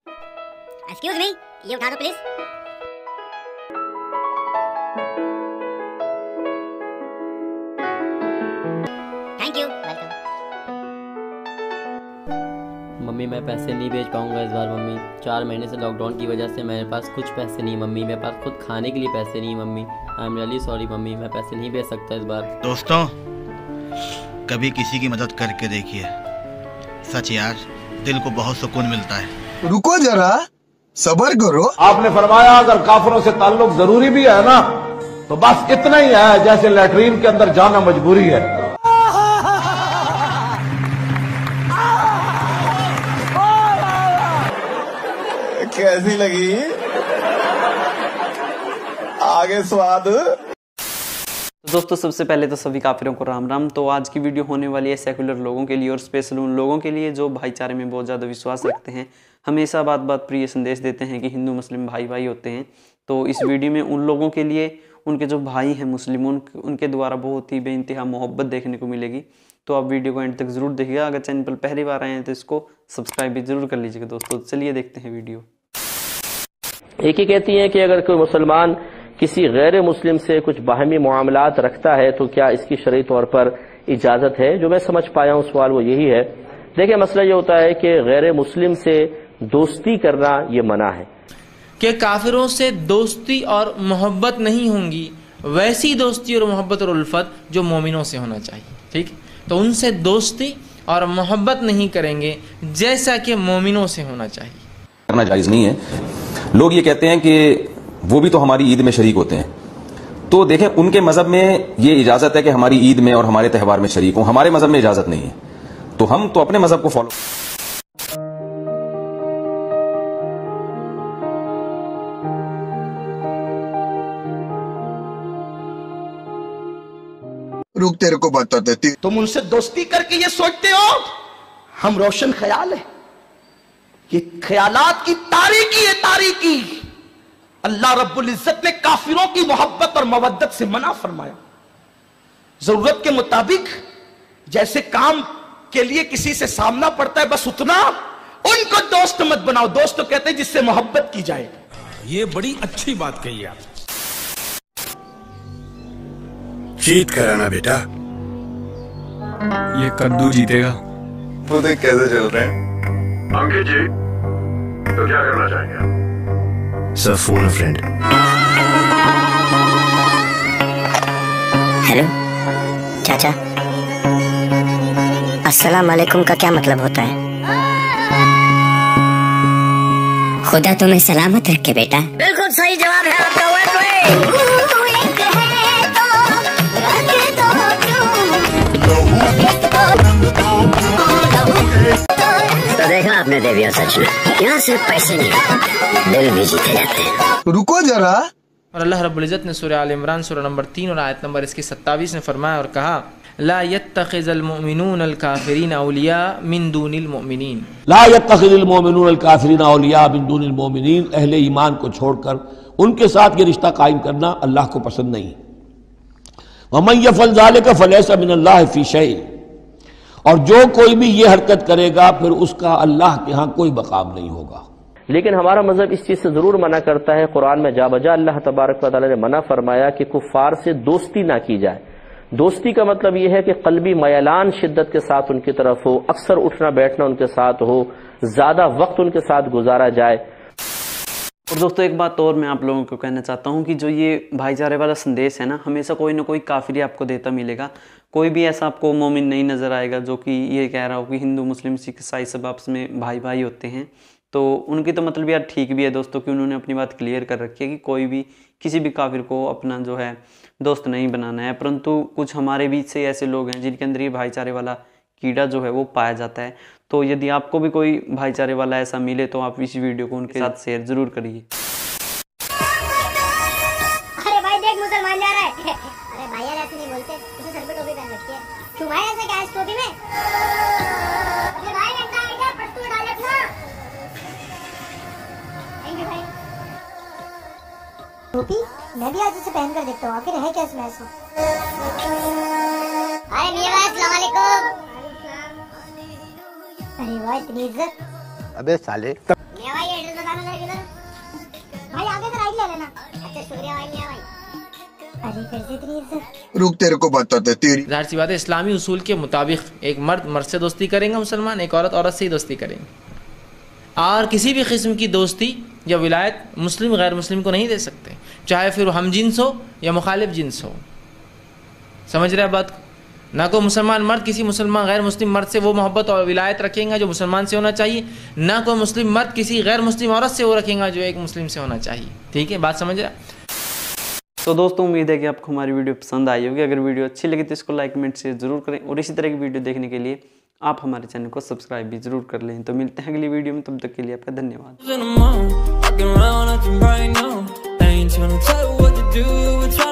Excuse me, ये उठा दो please. Thank you, welcome. Mummy मैं पैसे नहीं भेज पाऊंगा इस बार मम्मी। 4 महीने से लॉकडाउन की वजह से मेरे पास कुछ पैसे नहीं मम्मी। मेरे पास खुद खाने के लिए पैसे नहीं mummy. I am really sorry mummy, मैं पैसे नहीं भेज सकता इस बार। दोस्तों, कभी किसी की मदद करके देखिए, सच यार दिल को बहुत सुकून मिलता है। रुको जरा, सब्र करो। आपने फरमाया अगर काफिरों से ताल्लुक जरूरी भी है ना, तो बस इतना ही है जैसे लैट्रीन के अंदर जाना मजबूरी है। कैसी लगी? आगे स्वाद। दोस्तों सबसे पहले तो सभी काफिरों को राम राम। तो आज की वीडियो होने वाली है सेकुलर लोगों के लिए और स्पेशल उन लोगों के लिए जो भाईचारे में बहुत ज़्यादा विश्वास रखते हैं, हमेशा बात बात पर ये संदेश देते हैं कि हिंदू मुस्लिम भाई भाई होते हैं। तो इस वीडियो में उन लोगों के लिए, उनके जो भाई हैं मुस्लिम, उनके द्वारा बहुत ही बेइंतहा मोहब्बत देखने को मिलेगी। तो आप वीडियो को एंड तक ज़रूर देखिएगा। अगर चैनल पर पहली बार आए हैं तो इसको सब्सक्राइब भी ज़रूर कर लीजिएगा। दोस्तों चलिए देखते हैं वीडियो। एक ही कहती हैं कि अगर कोई मुसलमान किसी गैर मुस्लिम से कुछ बाहमी मामलात रखता है तो क्या इसकी शरई तौर पर इजाजत है। जो मैं समझ पाया हूं सवाल वो यही है। देखिए मसला ये होता है कि गैर मुस्लिम से दोस्ती करना ये मना है कि काफिरों से दोस्ती और मोहब्बत नहीं होंगी, वैसी दोस्ती और मोहब्बत और उल्फत जो मोमिनों से होना चाहिए। ठीक, तो उनसे दोस्ती और मोहब्बत नहीं करेंगे जैसा कि मोमिनों से होना चाहिए। करना जायज नहीं है। लोग ये कहते हैं कि वो भी तो हमारी ईद में शरीक होते हैं। तो देखें, उनके मजहब में ये इजाजत है कि हमारी ईद में और हमारे त्यौहार में शरीक हो, हमारे मजहब में इजाजत नहीं है। तो हम तो अपने मजहब को फॉलो। रुक, तेरे को बताते थे। तुम उनसे दोस्ती करके ये सोचते हो हम रोशन ख्याल है। ये ख्यालात की तारीकी है, तारीकी। अल्लाह रब्बुल इज्जत ने काफिरों की मोहब्बत और मवद्दत से मना फरमाया। जरूरत के मुताबिक जैसे काम के लिए किसी से सामना पड़ता है, बस उतना। उनको दोस्त मत बनाओ। दोस्त तो कहते हैं जिससे मोहब्बत की जाए। ये बड़ी अच्छी बात कही आप। जीत कराना बेटा, ये कद्दू जीतेगा। वो देख कैसे चल रहे हैं। अंकित जी, तो क्या करना चाहेंगे आप? Sir phone friend. हेलो चाचा, अस्सलाम वालेकुम का क्या मतलब होता है? खुदा तुम्हें सलामत रखे बेटा। बिल्कुल सही जवाब है आपका। तो देखा आपने देवी और सच में, यहाँ सिर्फ पैसे नहीं दिल भी जीते जाते हैं। रुको जरा। और अल्लाह रब्बुल इज्जत ने सूरह आल इमरान सूरह नंबर 3 और आयत नंबर इसकी 27 में फरमाया और कहा, ला यत्तखिज़ुल मुमिनून अल काफिरीन औलिया मिन दूनिल मुमिनीन। ला यत्तखिज़ुल मुमिनून अल काफिरीन औलिया मिन दूनिल मुमिनीन। अहले ईमान को छोड़कर उनके साथ ये रिश्ता कायम करना अल्लाह को पसंद नहीं। वमन यफ़अल ज़ालिका फलैसा मिनल्लाहि फ़ी शै। और जो कोई भी ये हरकत करेगा फिर उसका अल्लाह के यहाँ कोई मकाम नहीं होगा। लेकिन हमारा मजहब इस चीज से जरूर मना करता है। कुरान में जा बजा अल्लाह तबारक व तआला ने मना फरमाया कि कुफ्फार से दोस्ती ना की जाए। दोस्ती का मतलब यह है कि कल्बी मयलान शिद्दत के साथ उनकी तरफ हो, अक्सर उठना बैठना उनके साथ हो, ज्यादा वक्त उनके साथ गुजारा जाए। और दोस्तों एक बात और मैं आप लोगों को कहना चाहता हूँ कि जो ये भाईचारे वाला संदेश है ना, हमेशा कोई ना कोई काफिर आपको देता मिलेगा। कोई भी ऐसा आपको मोमिन नहीं नज़र आएगा जो कि ये कह रहा हो कि हिंदू मुस्लिम सिख ईसाई सब आपस में भाई भाई होते हैं। तो उनकी तो मतलब यार ठीक भी है दोस्तों कि उन्होंने अपनी बात क्लियर कर रखी है कि कोई भी किसी भी काफिर को अपना जो है दोस्त नहीं बनाना है। परंतु कुछ हमारे बीच से ऐसे लोग हैं जिनके अंदर ये भाईचारे वाला कीड़ा जो है वो पाया जाता है। तो यदि आपको भी कोई भाईचारे वाला ऐसा मिले तो आप इस वीडियो को उनके साथ शेयर जरूर करिए। अरे भाई देख मुसलमान जा रहा है। अरे भाई यार ऐसे नहीं बोलते, इसने सर पे टोपी पहन रखी है। क्यों भाई ऐसे क्या है इस टोपी में? अरे भाई लगता है क्या पट्टू डाल अपना। थैंक यू भाई। टोपी मैं भी आज इसे पहन कर देखता हूँ, आखिर है क्या इसमें ऐसा। अरे मियां भाई अस्सलाम वालेकुम। अरे वाह इतनी इज्जत। अबे साले मियां भाई एड्रेस बताना जरा किधर? भाई आगे से राइट ले लेना। अच्छा शुक्रिया भाई मियां भाई। अरे फिर से इतनी इज्जत। रुक तेरे को बताते तेरी। जाहिर सी बात है इस्लामी उसूल के मुताबिक एक मर्द मर्द से दोस्ती करेंगे मुसलमान, एक औरत औरत से ही दोस्ती करेंगे। और किसी भी किस्म की दोस्ती या विलायत मुस्लिम गैर मुस्लिम को नहीं दे सकते, चाहे फिर हम जिन्स हो या मुखालिफ जिन्स हो। समझ रहे हैं बात को? ना कोई मुसलमान मर्द किसी मुसलमान गैर मुस्लिम मर्द से वो मोहब्बत और विलायत रखेंगे जो मुसलमान से होना चाहिए, ना कोई मुस्लिम मर्द किसी गैर मुस्लिम औरत से वो रखेगा जो एक मुस्लिम से होना चाहिए। ठीक है, बात समझ रहे हैं? तो दोस्तों उम्मीद है कि आपको हमारी वीडियो पसंद आई होगी। अगर वीडियो अच्छी लगी तो इसको लाइक कमेंट शेयर जरूर करें और इसी तरह की वीडियो देखने के लिए आप हमारे चैनल को सब्सक्राइब भी जरूर कर लें। तो मिलते हैं अगली वीडियो में, तब तक के लिए आपका धन्यवाद।